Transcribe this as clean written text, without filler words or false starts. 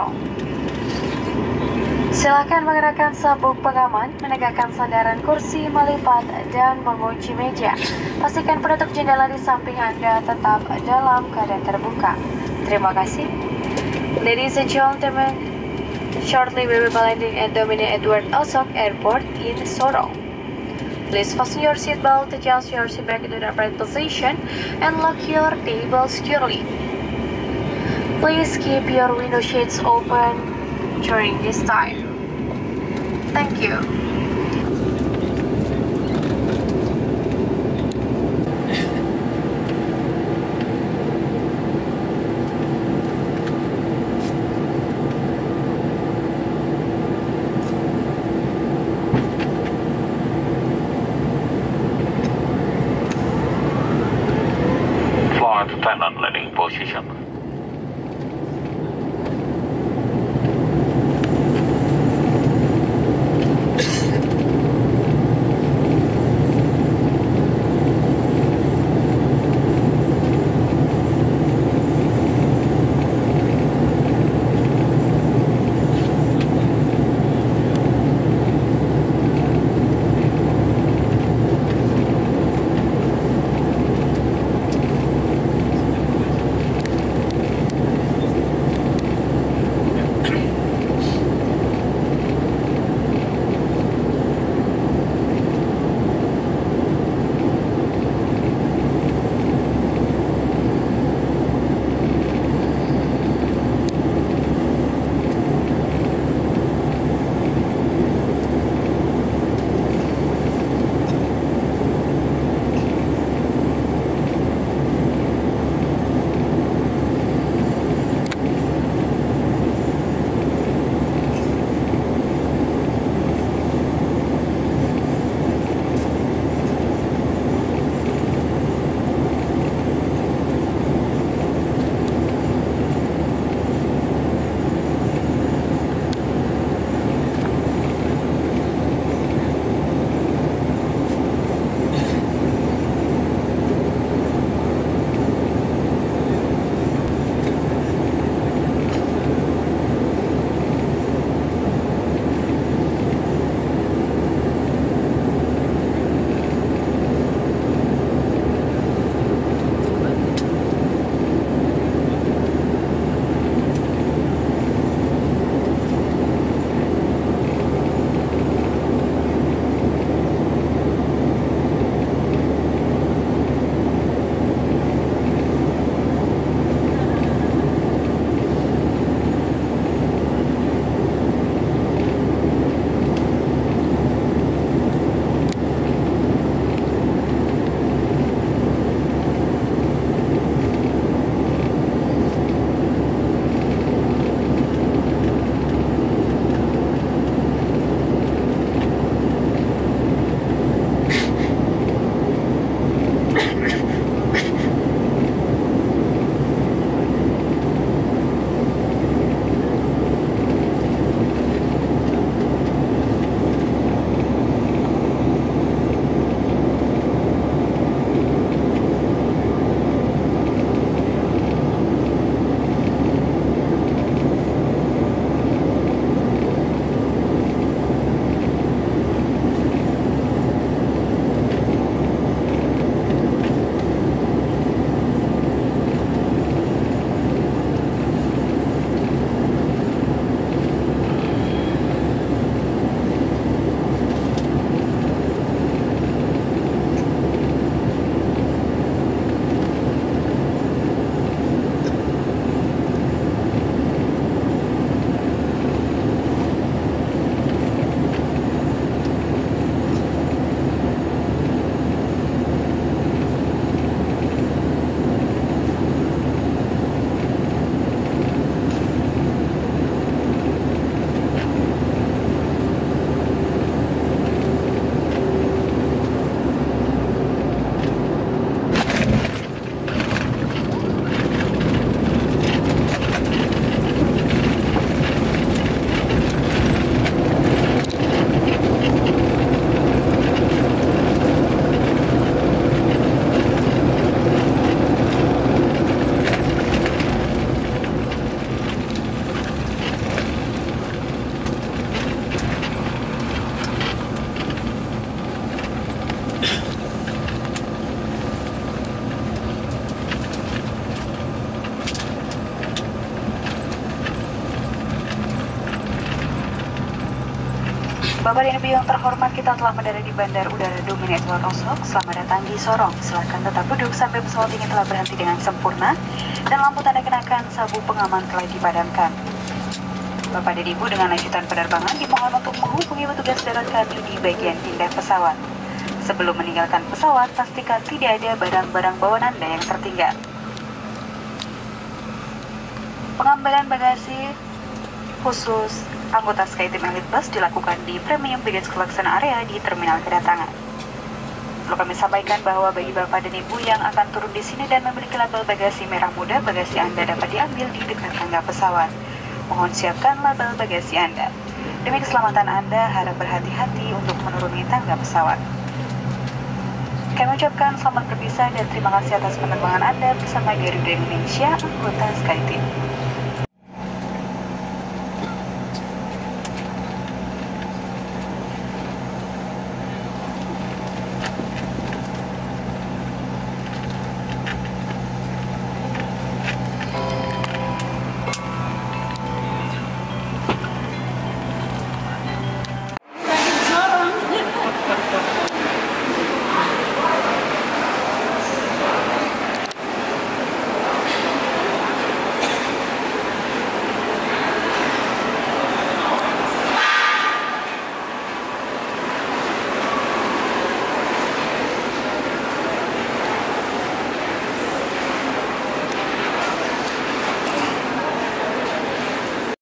Sorong. Silakan mengenakan sabuk pengaman, menegakkan sandaran kursi melipat, dan mengunci meja. Pastikan penutup jendela di samping Anda tetap dalam keadaan terbuka. Terima kasih. Ladies and gentlemen, shortly we will be landing at Dominic Edward Osok Airport in Sorong. Please fasten your seatbelt, adjust your seatbelt into the upright position, and lock your table securely. Please keep your window shades open during this time. Thank you. Flight attendant landing position. Bapak dan Ibu yang terhormat, kita telah mendarat di Bandar Udara Domini Edward Osok. Selamat datang di Sorong. Silakan tetap duduk sampai pesawat ini telah berhenti dengan sempurna dan lampu tanda kenakan sabuk pengaman telah dipadamkan. Bapak dan Ibu dengan lanjutan penerbangan dimohon untuk menghubungi petugas darat kami di bagian pindah pesawat. Sebelum meninggalkan pesawat, pastikan tidak ada barang-barang bawaan Anda yang tertinggal. Pengambilan bagasi khusus anggota SkyTeam Elite Bus dilakukan di Premium Baggage Collection Area di terminal kedatangan. Perlu kami sampaikan bahwa bagi Bapak dan Ibu yang akan turun di sini dan memiliki label bagasi merah muda, bagasi Anda dapat diambil di dekat tangga pesawat. Mohon siapkan label bagasi Anda. Demi keselamatan Anda, harap berhati-hati untuk menuruni tangga pesawat. Kami ucapkan selamat berpisah dan terima kasih atas penerbangan Anda bersama Garuda Indonesia, anggota SkyTeam.